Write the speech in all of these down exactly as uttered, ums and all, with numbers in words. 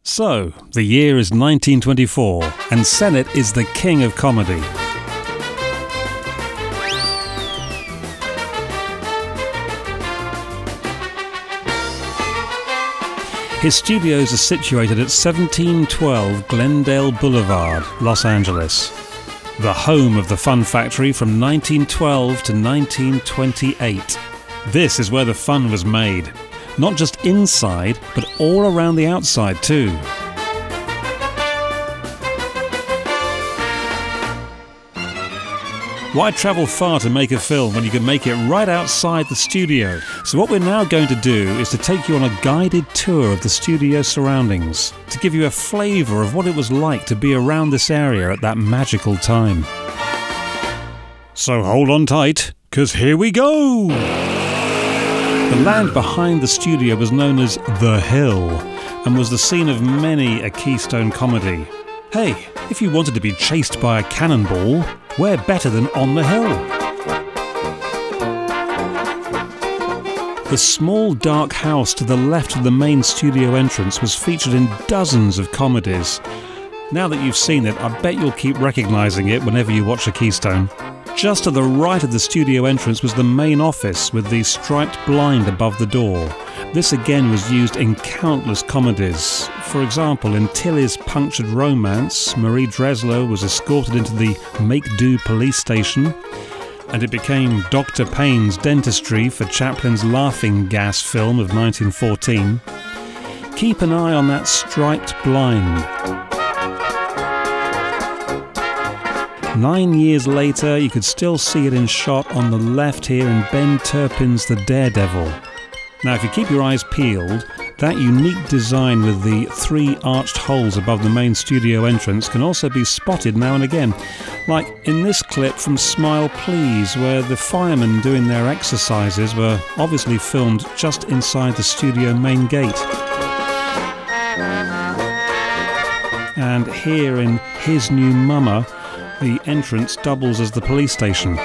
So, the year is nineteen twenty-four, and Sennett is the king of comedy. His studios are situated at seventeen twelve Glendale Boulevard, Los Angeles, the home of the Fun Factory from nineteen twelve to nineteen twenty-eight. This is where the fun was made. Not just inside, but all around the outside too. Why travel far to make a film when you can make it right outside the studio? So what we're now going to do is to take you on a guided tour of the studio surroundings, to give you a flavour of what it was like to be around this area at that magical time. So hold on tight, 'cause here we go! The land behind the studio was known as The Hill and was the scene of many a Keystone comedy. Hey, if you wanted to be chased by a cannonball, where better than on the hill? The small dark house to the left of the main studio entrance was featured in dozens of comedies. Now that you've seen it, I bet you'll keep recognising it whenever you watch a Keystone. Just to the right of the studio entrance was the main office with the striped blind above the door. This again was used in countless comedies. For example, in Tilly's Punctured Romance, Marie Dressler was escorted into the Make-Do police station, and it became Doctor Payne's dentistry for Chaplin's Laughing Gas film of nineteen fourteen. Keep an eye on that striped blind. Nine years later, you could still see it in shot on the left here in Ben Turpin's The Daredevil. Now, if you keep your eyes peeled, that unique design with the three arched holes above the main studio entrance can also be spotted now and again, like in this clip from Smile Please, where the firemen doing their exercises were obviously filmed just inside the studio main gate. And here in His New Mama, the entrance doubles as the police station.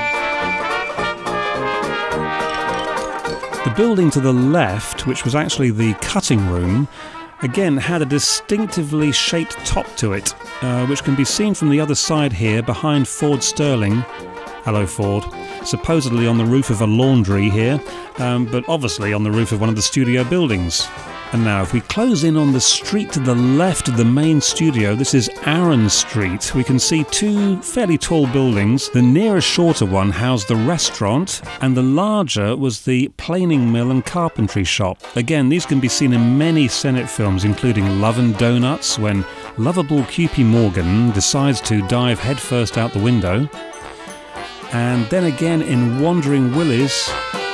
The building to the left, which was actually the cutting room, again had a distinctively shaped top to it, uh, which can be seen from the other side here behind Ford Sterling. Hello Ford. Supposedly on the roof of a laundry here, um, but obviously on the roof of one of the studio buildings. And now if we close in on the street to the left of the main studio, this is Aaron Street, we can see two fairly tall buildings. The nearest shorter one housed the restaurant, and the larger was the planing mill and carpentry shop. Again, these can be seen in many Sennett films, including Love and Donuts, when lovable Cupie Morgan decides to dive headfirst out the window. And then again in Wandering Willis,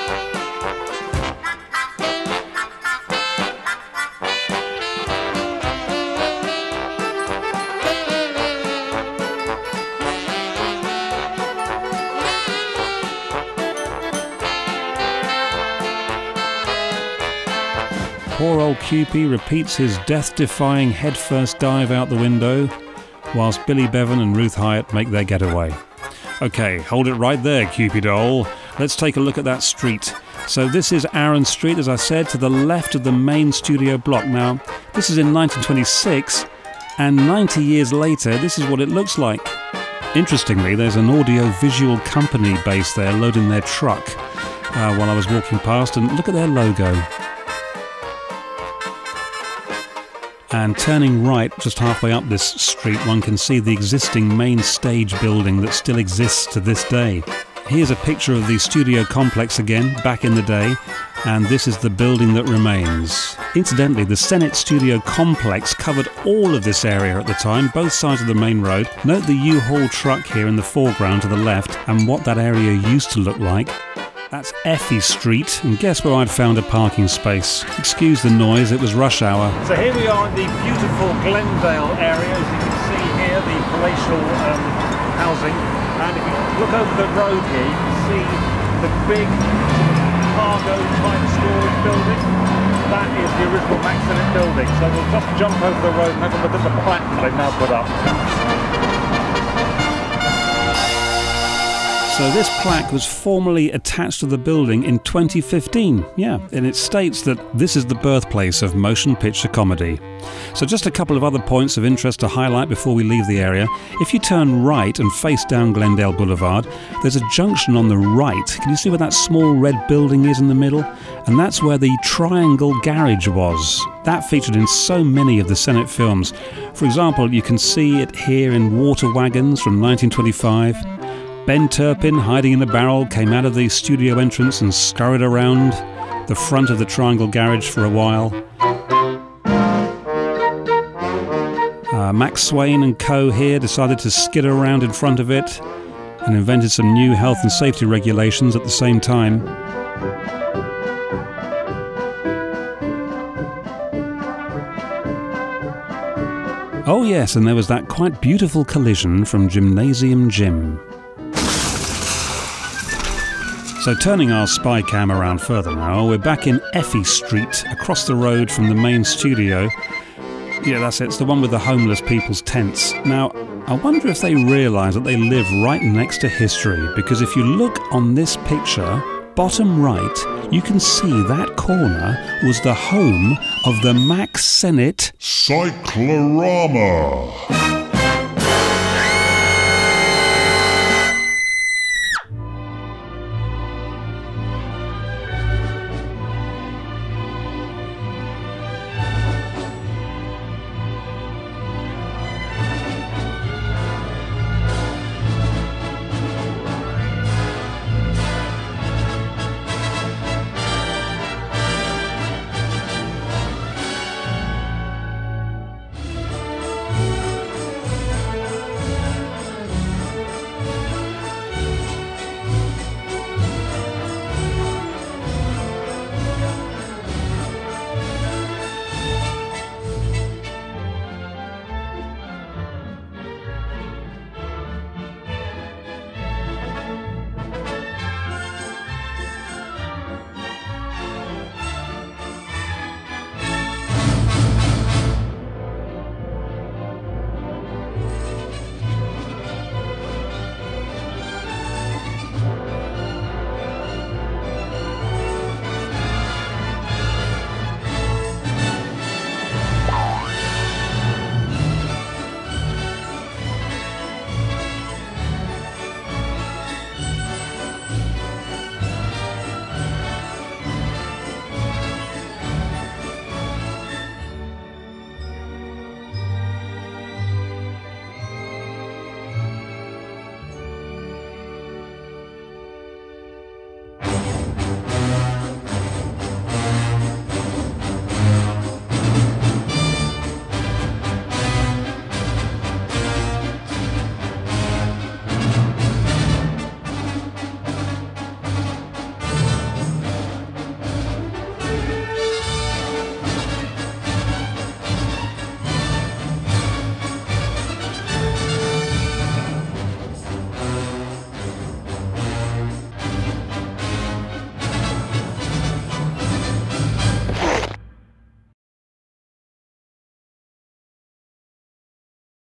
poor old Cupie repeats his death-defying headfirst dive out the window, whilst Billy Bevan and Ruth Hyatt make their getaway. Okay, hold it right there, Cupid doll. Let's take a look at that street. So this is Aaron Street, as I said, to the left of the main studio block. Now, this is in nineteen twenty-six, and ninety years later, this is what it looks like. Interestingly, there's an audio-visual company based there loading their truck uh, while I was walking past, and look at their logo. And turning right, just halfway up this street, one can see the existing main stage building that still exists to this day. Here's a picture of the studio complex again, back in the day, and this is the building that remains. Incidentally, the Sennett Studio complex covered all of this area at the time, both sides of the main road. Note the U-Haul truck here in the foreground to the left, and what that area used to look like. That's Effie Street, and guess where I'd found a parking space? Excuse the noise, it was rush hour. So here we are in the beautiful Glendale area, as you can see here, the palatial um, housing. And if you look over the road here, you can see the big cargo type storage building. That is the original Mack Sennett building. So we'll just jump over the road and have a look at the plaque that they've now put up. So this plaque was formally attached to the building in twenty fifteen, yeah, and it states that this is the birthplace of motion picture comedy. So just a couple of other points of interest to highlight before we leave the area. If you turn right and face down Glendale Boulevard, there's a junction on the right. Can you see where that small red building is in the middle? And that's where the Triangle Garage was. That featured in so many of the Sennett films. For example, you can see it here in Water Wagons from nineteen twenty-five. Ben Turpin, hiding in a barrel, came out of the studio entrance and scurried around the front of the Triangle Garage for a while. Uh, Max Swain and co here decided to skid around in front of it and invented some new health and safety regulations at the same time. Oh yes, and there was that quite beautiful collision from Gymnasium Jim. So turning our spy cam around further now, we're back in Effie Street, across the road from the main studio. Yeah, that's it, it's the one with the homeless people's tents. Now, I wonder if they realise that they live right next to history, because if you look on this picture, bottom right, you can see that corner was the home of the Mack Sennett Cyclorama.